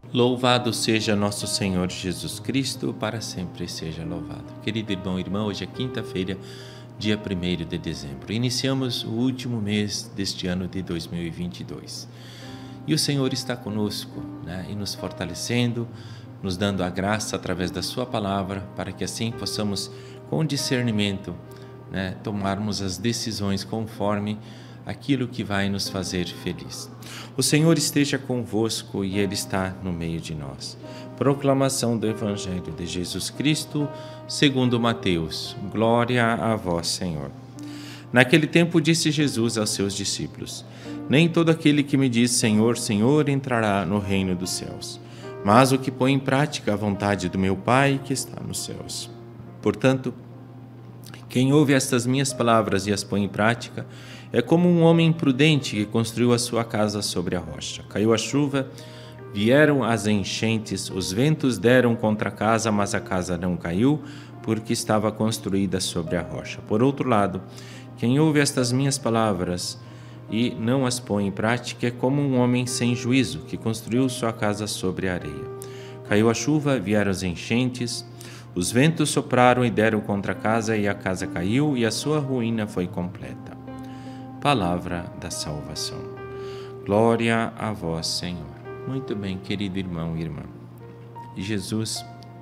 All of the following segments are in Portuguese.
Louvado seja nosso Senhor Jesus Cristo, para sempre seja louvado. Querido irmão e irmã, hoje é quinta-feira, dia 1º de dezembro. Iniciamos o último mês deste ano de 2022. E o Senhor está conosco, e nos fortalecendo, nos dando a graça através da sua palavra, para que assim possamos, com discernimento, tomarmos as decisões conforme aquilo que vai nos fazer feliz. O Senhor esteja convosco e Ele está no meio de nós. Proclamação do Evangelho de Jesus Cristo, segundo Mateus. Glória a vós, Senhor. Naquele tempo disse Jesus aos seus discípulos: Nem todo aquele que me diz Senhor, Senhor entrará no reino dos céus, mas o que põe em prática a vontade do meu Pai que está nos céus. Portanto, quem ouve estas minhas palavras e as põe em prática é como um homem prudente que construiu a sua casa sobre a rocha. Caiu a chuva, vieram as enchentes, os ventos deram contra a casa, mas a casa não caiu, porque estava construída sobre a rocha. Por outro lado, quem ouve estas minhas palavras e não as põe em prática é como um homem sem juízo que construiu sua casa sobre a areia. Caiu a chuva, vieram as enchentes, os ventos sopraram e deram contra a casa, e a casa caiu, e a sua ruína foi completa. Palavra da salvação. Glória a vós, Senhor. Muito bem, querido irmão e irmã. E Jesus,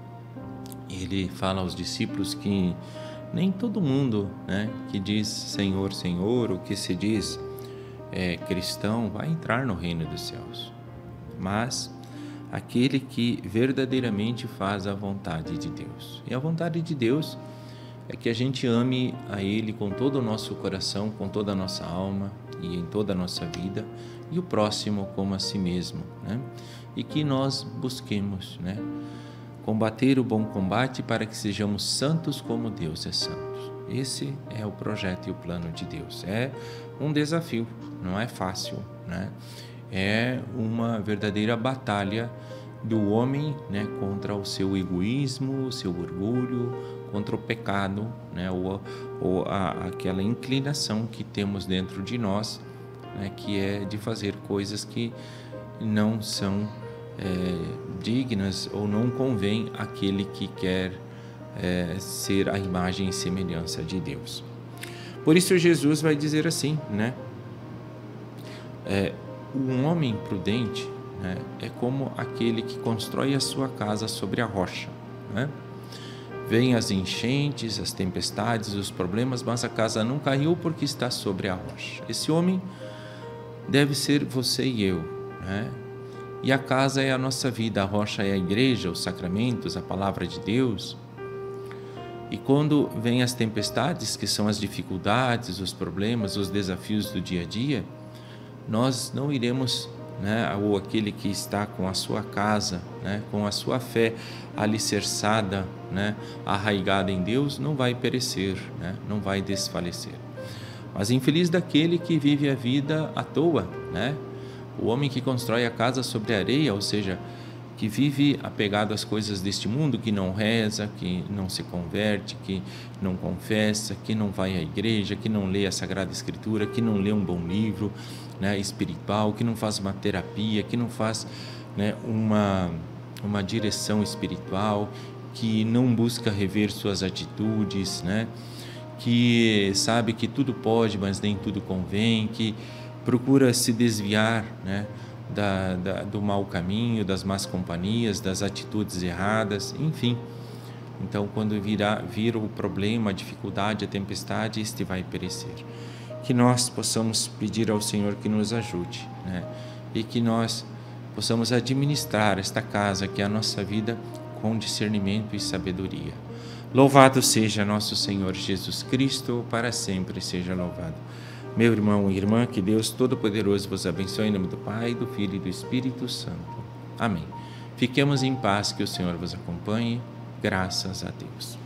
ele fala aos discípulos que nem todo mundo, que diz Senhor, Senhor, ou que se diz cristão, vai entrar no reino dos céus. Mas aquele que verdadeiramente faz a vontade de Deus. E a vontade de Deus é que a gente ame a Ele com todo o nosso coração, com toda a nossa alma e em toda a nossa vida, e o próximo como a si mesmo, E que nós busquemos, combater o bom combate para que sejamos santos como Deus é santo. Esse é o projeto e o plano de Deus. É um desafio, não é fácil, É uma verdadeira batalha do homem, contra o seu egoísmo, o seu orgulho, contra o pecado, ou aquela inclinação que temos dentro de nós, que é de fazer coisas que não são dignas ou não convém àquele que quer ser a imagem e semelhança de Deus. Por isso Jesus vai dizer assim, um homem prudente é como aquele que constrói a sua casa sobre a rocha. Vêm as enchentes, as tempestades, os problemas, mas a casa não caiu porque está sobre a rocha. Esse homem deve ser você e eu. E a casa é a nossa vida, a rocha é a igreja, os sacramentos, a palavra de Deus. E quando vêm as tempestades, que são as dificuldades, os problemas, os desafios do dia a dia, nós não iremos, ou aquele que está com a sua casa, com a sua fé alicerçada, arraigada em Deus, não vai perecer, não vai desfalecer. Mas infeliz daquele que vive a vida à toa, o homem que constrói a casa sobre a areia, ou seja, que vive apegado às coisas deste mundo, que não reza, que não se converte, que não confessa, que não vai à igreja, que não lê a Sagrada Escritura, que não lê um bom livro espiritual, que não faz uma terapia, que não faz uma direção espiritual, que não busca rever suas atitudes, que sabe que tudo pode, mas nem tudo convém, que procura se desviar do mau caminho, das más companhias, das atitudes erradas, enfim. Então, quando vir o problema, a dificuldade, a tempestade, este vai perecer. Que nós possamos pedir ao Senhor que nos ajude, e que nós possamos administrar esta casa, que é a nossa vida, com discernimento e sabedoria. Louvado seja nosso Senhor Jesus Cristo, para sempre seja louvado. Meu irmão e irmã, que Deus Todo-Poderoso vos abençoe em nome do Pai, do Filho e do Espírito Santo. Amém. Fiquemos em paz, que o Senhor vos acompanhe. Graças a Deus.